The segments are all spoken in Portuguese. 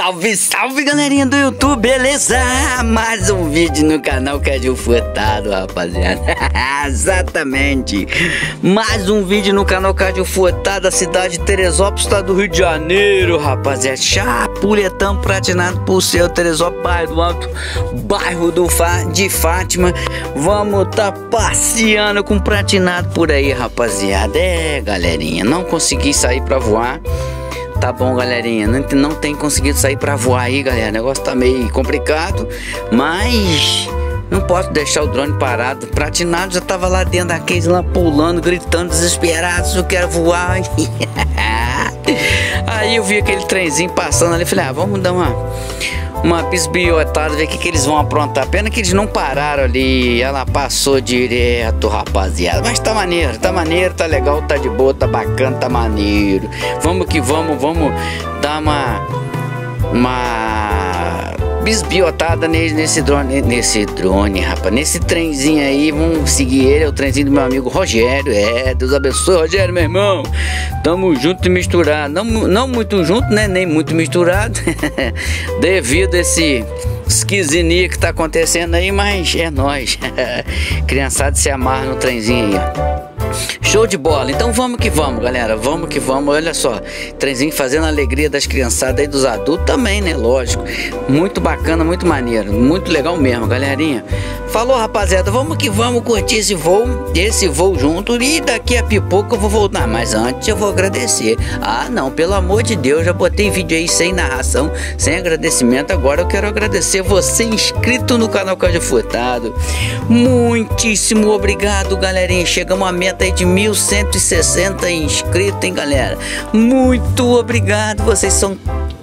Salve, salve galerinha do YouTube, beleza? Mais um vídeo no canal Caju Furtado, rapaziada. Exatamente. Mais um vídeo no canal Caju Furtado, da cidade de Teresópolis, estado do Rio de Janeiro, rapaziada. Chapuletão pratinado por seu Teresópolis, bairro do Alto, bairro de Fátima. Vamos tá passeando com pratinado por aí, rapaziada. É, galerinha, não consegui sair pra voar. Tá bom, galerinha, não tem conseguido sair pra voar aí, galera. O negócio tá meio complicado, mas não posso deixar o drone parado. Pratinado já tava lá dentro da case, lá pulando, gritando, desesperado, eu quero voar. Aí eu vi aquele trenzinho passando ali, falei, vamos dar uma bisbilhotada, ver o que eles vão aprontar. Pena que eles não pararam ali, ela passou direto, rapaziada. Mas tá maneiro, tá legal, tá de boa, tá bacana, tá maneiro. Vamos que vamos dar uma bisbilhotada nesse drone, rapaz, nesse trenzinho aí. Vamos seguir ele, é o trenzinho do meu amigo Rogério. Deus abençoe, Rogério, meu irmão. Tamo junto e misturado, não muito junto, né, nem muito misturado, devido a esse esquizininho que tá acontecendo aí, mas é nóis. Criançada se amarra no trenzinho aí, ó. Show de bola, então vamos que vamos, galera, vamos que vamos. Olha só, trenzinho fazendo a alegria das criançadas e dos adultos também, né, lógico. Muito bacana, muito maneiro, muito legal mesmo, galerinha. Falou, rapaziada, vamos que vamos curtir esse voo junto. E daqui a pouco eu vou voltar, mas antes eu vou agradecer. Não, pelo amor de Deus, já botei vídeo aí sem narração, sem agradecimento. Agora eu quero agradecer você inscrito no canal Caju Furtado. Muitíssimo obrigado, galerinha. Chegamos à meta aí de 1160 inscritos, hein, galera. Muito obrigado, vocês são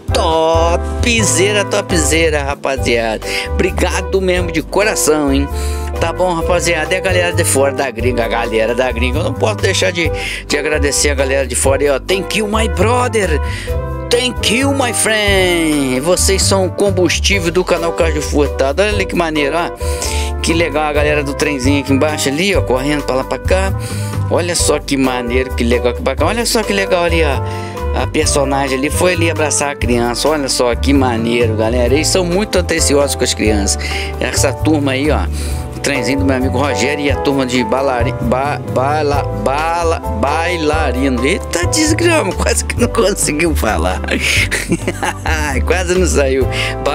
topzera, rapaziada. Obrigado mesmo de coração, hein. Tá bom, rapaziada. E a galera de fora da gringa, eu não posso deixar de agradecer a galera de fora aí, ó. Thank you, my brother. Thank you, my friend. Vocês são o combustível do canal Caju Furtado. Olha ali que maneiro, ó. Que legal a galera do trenzinho aqui embaixo ali, ó, correndo pra lá pra cá. Olha só que maneiro, que legal, que bacana. Olha só que legal ali, ó. A personagem ali foi ali abraçar a criança. Olha só que maneiro, galera. Eles são muito atenciosos com as crianças. Essa turma aí, ó, o trenzinho do meu amigo Rogério e a turma de bailarino. Eita desgrama, quase que não conseguiu falar. Quase não saiu.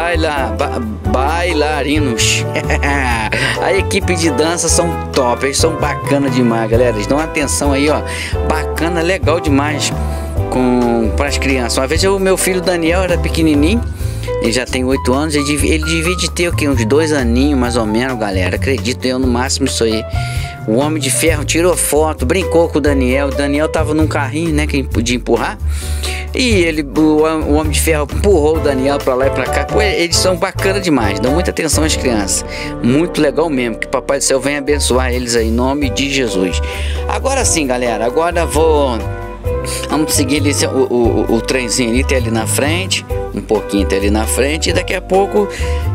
Bailarinos. A equipe de dança são top, eles são bacana demais, galera. Eles dão atenção aí, ó, bacana, legal demais para as crianças. Uma vez o meu filho Daniel era pequenininho, ele já tem 8 anos, ele devia de ter o que, uns 2 aninhos mais ou menos, galera. Acredito eu, no máximo isso aí. O Homem de Ferro tirou foto, brincou com o Daniel. O Daniel tava num carrinho, né, que podia empurrar. E o Homem de Ferro empurrou o Daniel pra lá e pra cá. Pô, eles são bacana demais, dão muita atenção às crianças. Muito legal mesmo, que Papai do Céu venha abençoar eles aí, em nome de Jesus. Agora sim, galera, agora vamos seguir ali, o trenzinho ali, tem ali na frente, um pouquinho tem ali na frente. E daqui a pouco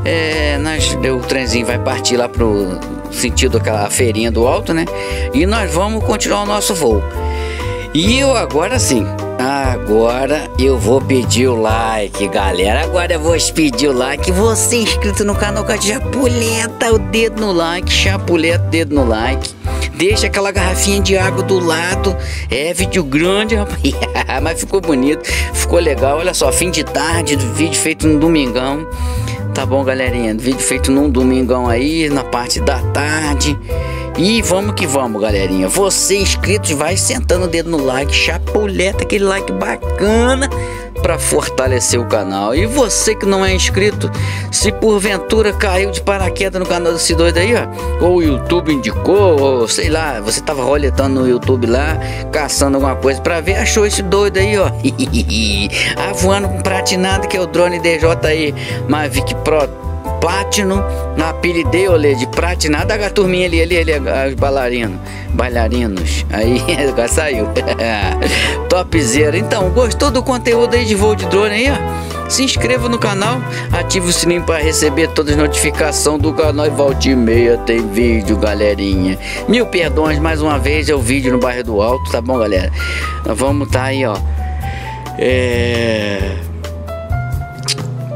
o trenzinho vai partir lá pro sentido daquela feirinha do alto, né? E nós vamos continuar o nosso voo. E eu agora sim, agora eu vou pedir o like, galera. Agora eu vou pedir o like. Você inscrito no canal, chapuleta o dedo no like, chapuleta o dedo no like. Deixa aquela garrafinha de água do lado. É vídeo grande, rapaz. Mas ficou bonito, ficou legal. Olha só, fim de tarde, vídeo feito no domingão. Tá bom, galerinha? Vídeo feito num domingão aí, na parte da tarde. E vamos que vamos, galerinha. Você inscrito, vai sentando o dedo no like, chapuleta aquele like bacana para fortalecer o canal. E você que não é inscrito, se porventura caiu de paraquedas no canal desse doido aí, ó, ou o YouTube indicou, ou sei lá, você tava roletando no YouTube lá, caçando alguma coisa para ver, achou esse doido aí, ó, voando com pratinado, que é o drone DJ aí, Mavic Pro Platinum, apelidei de pratinado, a turminha ali, os bailarinos, aí agora saiu. Topzera. Então, gostou do conteúdo aí de voo de drone aí, ó? Se inscreva no canal, ative o sininho para receber todas as notificações do canal. E volta e meia tem vídeo, galerinha. Mil perdões mais uma vez, é o vídeo no bairro do Alto, tá bom, galera? Nós vamos tá aí, ó,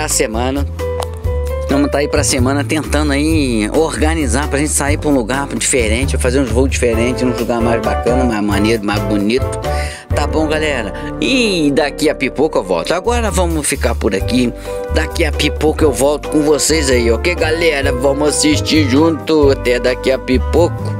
a semana. Vamos estar aí pra semana tentando aí organizar pra gente sair pra um lugar diferente, fazer uns voos diferentes, num lugar mais bacana, mais maneiro, mais bonito. Tá bom, galera? E daqui a pouco eu volto. Agora vamos ficar por aqui. Daqui a pouco eu volto com vocês aí, ok, galera? Vamos assistir junto. Até daqui a pouco.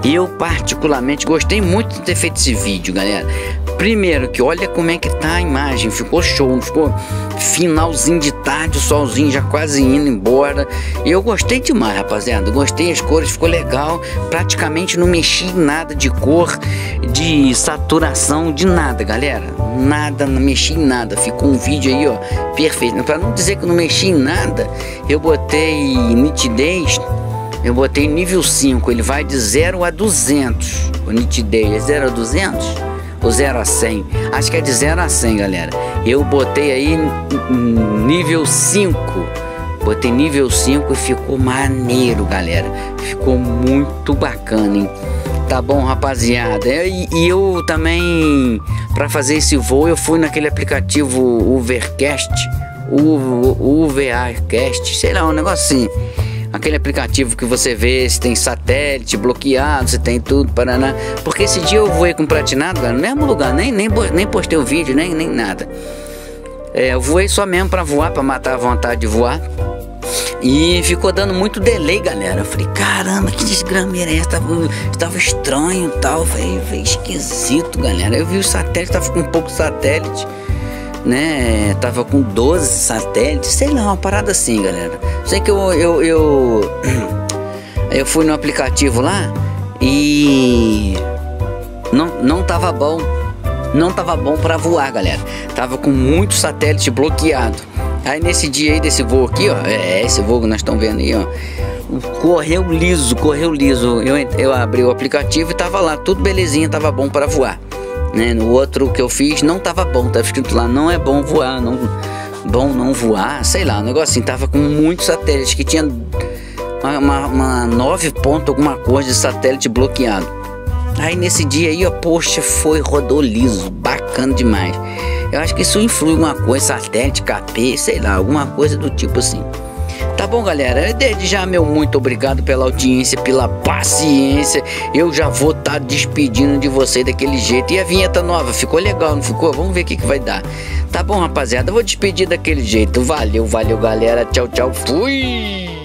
Eu particularmente gostei muito de ter feito esse vídeo, galera. Primeiro que olha como é que tá a imagem, ficou show, não ficou? Finalzinho de tarde, o solzinho já quase indo embora. Eu gostei demais, rapaziada, gostei, as cores ficou legal. Praticamente não mexi em nada de cor, de saturação, de nada, galera. Nada, não mexi em nada, ficou um vídeo aí, ó, perfeito. Para não dizer que eu não mexi em nada, eu botei nitidez. Eu botei nível 5, ele vai de 0 a 200. O nitidez é 0 a 200 ou 0 a 100? Acho que é de 0 a 100, galera. Eu botei aí nível 5. Botei nível 5 e ficou maneiro, galera. Ficou muito bacana, hein? Tá bom, rapaziada. E eu também, para fazer esse voo, eu fui naquele aplicativo Ubercast, UVAcast, sei lá, um negócio assim. Aquele aplicativo que você vê se tem satélite bloqueado, se tem tudo, paraná. Porque esse dia eu voei com pratinado, cara, no mesmo lugar, nem postei o vídeo, nem nada. Eu voei só mesmo pra voar, pra matar a vontade de voar. E ficou dando muito delay, galera. Eu falei, caramba, que desgrameira é essa? Tava estranho e tal, foi esquisito, galera. Eu vi o satélite, tava com um pouco de satélite, né? Tava com 12 satélites, sei lá, uma parada assim, galera. Sei que eu fui no aplicativo lá e não tava bom. Não tava bom pra voar, galera. Tava com muito satélite bloqueado. Aí nesse dia aí desse voo aqui, ó, esse voo que nós estamos vendo aí, ó, correu liso. Eu abri o aplicativo e tava lá, tudo belezinha, tava bom para voar, né? No outro que eu fiz não tava bom, tava escrito lá, não é bom voar, não voar, sei lá, um negócio assim, tava com muitos satélites, que tinha uma 9 pontos, alguma coisa de satélite bloqueado. Aí nesse dia aí, ó, poxa, rodou liso, bacana demais. Eu acho que isso influi alguma coisa, satélite, KP, sei lá, alguma coisa do tipo assim. Tá bom, galera, desde já meu muito obrigado pela audiência, pela paciência. Eu já vou estar despedindo de você daquele jeito. E a vinheta nova, ficou legal, não ficou? Vamos ver o que vai dar. Tá bom, rapaziada, eu vou despedir daquele jeito. Valeu, galera, tchau, fui!